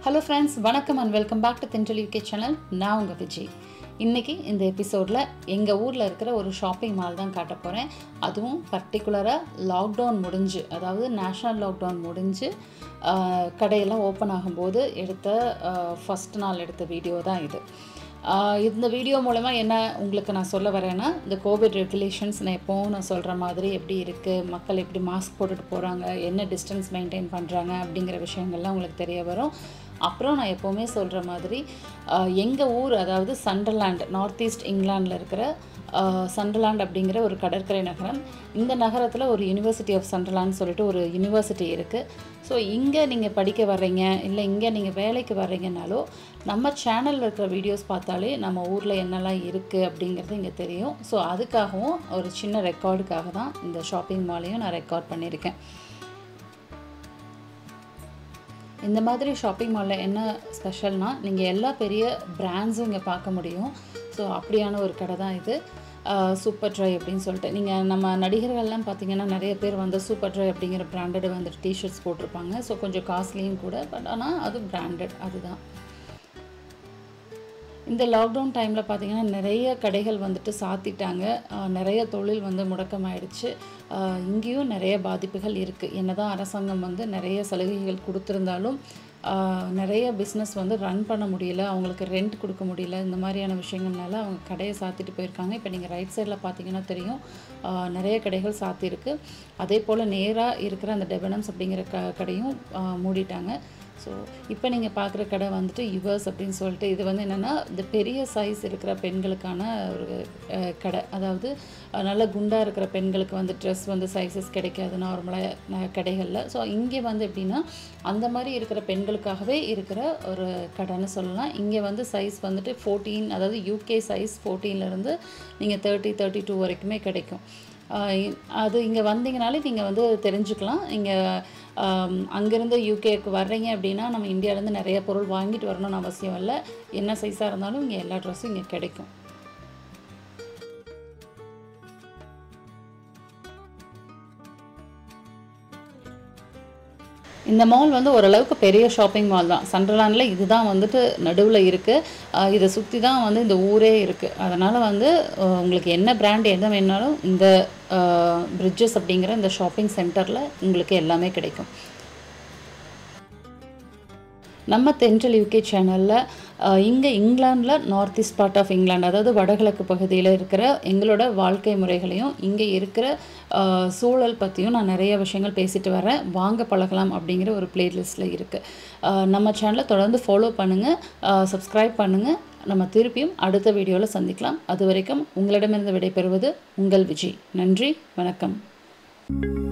Hello friends, வணக்கம் and welcome back to Thintal UK channel. நான் உங்க விஜய். இன்னைக்கு இந்த எபிசோட்ல எங்க ஊர்ல இருக்கிற ஒரு ஷாப்பிங் மால் தான் காட்ட போறேன். அதுவும் பர்టిక్యులரா லாக்டவுன் முடிஞ்சு, அதாவது நேஷனல் லாக்டவுன் முடிஞ்சு கடையெல்லாம் ஓபன் ஆகும்போது எடுத்த ஃபர்ஸ்ட் நாள் எடுத்த வீடியோ தான் இது. இந்த வீடியோ மூலமா என்ன உங்களுக்கு நான் சொல்ல வரேன்னா, இந்த கோவிட் ரெகுலேஷன்ஸ் நான் எப்பவும் நான் சொல்ற மாதிரி எப்படி இருக்கு, மக்கள் எப்படி மாஸ்க் போட்டுட்டு போறாங்க, என்ன டிஸ்டன்ஸ் மெயின்டைன் பண்றாங்க அப்படிங்கிற விஷயங்கள்லாம் உங்களுக்கு தெரிய வரும். அப்புறம் நான் எப்போவுமே சொல்கிற மாதிரி எங்கள் ஊர், அதாவது சண்டர்லாண்ட், நார்த் ஈஸ்ட் இங்கிலாண்டில் இருக்கிற சண்டர்லாண்ட் அப்படிங்கிற ஒரு கடற்கரை நகரம். இந்த நகரத்தில் ஒரு யூனிவர்சிட்டி ஆஃப் சண்டர்லாண்ட் சொல்லிட்டு ஒரு யூனிவர்சிட்டி இருக்குது. ஸோ இங்கே நீங்கள் படிக்க வர்றீங்க, இல்லை இங்கே நீங்கள் வேலைக்கு வர்றீங்கனாலோ நம்ம சேனலில் இருக்கிற வீடியோஸ் பார்த்தாலே நம்ம ஊரில் என்னெல்லாம் இருக்குது அப்படிங்கிறது இங்கே தெரியும். ஸோ அதுக்காகவும் ஒரு சின்ன ரெக்கார்டுக்காக தான் இந்த ஷாப்பிங் மாலையும் நான் ரெக்கார்ட் பண்ணியிருக்கேன். இந்த மாதிரி ஷாப்பிங் மாலில் என்ன ஸ்பெஷல்னால், நீங்கள் எல்லா பெரிய பிராண்ட்ஸும் இங்கே பார்க்க முடியும். ஸோ அப்படியான ஒரு கடை தான் இது. சூப்பர் ட்ரை அப்படின்னு சொல்லிட்டு, நீங்கள் நம்ம நடிகர்கள்லாம் பார்த்தீங்கன்னா நிறைய பேர் வந்து சூப்பர் ட்ரை அப்படிங்கிற பிராண்டட் வந்துட்டு டிஷர்ட்ஸ் போட்டிருப்பாங்க. ஸோ கொஞ்சம் காஸ்ட்லியும் கூட, பட் ஆனால் அது பிராண்டட் அதுதான். இந்த லாக்டவுன் டைமில் பார்த்திங்கன்னா நிறைய கடைகள் வந்துட்டு சாத்திட்டாங்க. நிறைய தொழில் வந்து முடக்கமாயிடுச்சு. இங்கேயும் நிறைய பாதிப்புகள் இருக்குது. என்னதான் அரசாங்கம் வந்து நிறைய சலுகைகள் கொடுத்துருந்தாலும் நிறைய பிஸ்னஸ் வந்து ரன் பண்ண முடியல, அவங்களுக்கு ரெண்ட் கொடுக்க முடியல. இந்த மாதிரியான விஷயங்கள்னால அவங்க கடையை சாத்திட்டு போயிருக்காங்க. இப்போ நீங்கள் ரைட் சைடில் பார்த்தீங்கன்னா தெரியும், நிறைய கடைகள் சாத்தியிருக்கு. அதே போல் நேராக இருக்கிற அந்த டெபனம்ஸ் அப்படிங்கிற கடையும் மூடிட்டாங்க. ஸோ இப்போ நீங்கள் பார்க்குற கடை வந்துட்டு யுவர்ஸ் அப்படின்னு சொல்லிட்டு, இது வந்து என்னென்னா இந்த பெரிய சைஸ் இருக்கிற பெண்களுக்கான ஒரு கடை. அதாவது நல்ல குண்டாக இருக்கிற பெண்களுக்கு வந்து ட்ரெஸ் வந்து சைஸஸ் கிடைக்காது நார்மலாக கடைகளில். ஸோ இங்கே வந்து எப்படின்னா அந்த மாதிரி இருக்கிற பெண்களுக்காகவே இருக்கிற ஒரு கடைன்னு சொல்லலாம். இங்கே வந்து சைஸ் வந்துட்டு 14, அதாவது யூகே சைஸ் 14லேருந்து நீங்கள் 30, 32 வரைக்குமே கிடைக்கும். அது இங்கே வந்தீங்கனாலே நீங்கள் வந்து தெரிஞ்சுக்கலாம். நீங்கள் அங்கேருந்து யூகேக்கு வர்றீங்க அப்படின்னா நம்ம இந்தியாவிலேருந்து நிறைய பொருள் வாங்கிட்டு வரணும்னு அவசியம் இல்லை. என்ன சைஸாக இருந்தாலும் இங்கே எல்லா ட்ரெஸ்ஸும் இங்கே கிடைக்கும். இந்த மால் வந்து ஓரளவுக்கு பெரிய ஷாப்பிங் மால் தான். சண்டர்லாண்டில் இதுதான் வந்துட்டு நடுவில் இருக்குது. இதை சுற்றி தான் வந்து இந்த ஊரே இருக்குது. அதனால் வந்து உங்களுக்கு என்ன பிராண்ட் எது வேணாலும் இந்த பிரிட்ஜஸ் அப்படிங்கிற இந்த ஷாப்பிங் சென்டரில் உங்களுக்கு எல்லாமே கிடைக்கும். நம்ம தென்றல் யூகே சேனலில் இங்கே இங்கிலாண்டில் north east part of England, அதாவது வடகிழக்கு பகுதியில் இருக்கிற எங்களோட வாழ்க்கை முறைகளையும் இங்கே இருக்கிற சூழல் பற்றியும் நான் நிறைய விஷயங்கள் பேசிட்டு வரேன். வாங்க பழகலாம் அப்படிங்கிற ஒரு பிளேலிஸ்ட்டில் இருக்குது. நம்ம சேனலை தொடர்ந்து ஃபாலோ பண்ணுங்கள், சப்ஸ்கிரைப் பண்ணுங்கள். நம்ம திருப்பியும் அடுத்த வீடியோவில் சந்திக்கலாம். அது வரைக்கும் உங்களிடமிருந்து விடைபெறுவது உங்கள் விஜய். நன்றி, வணக்கம்.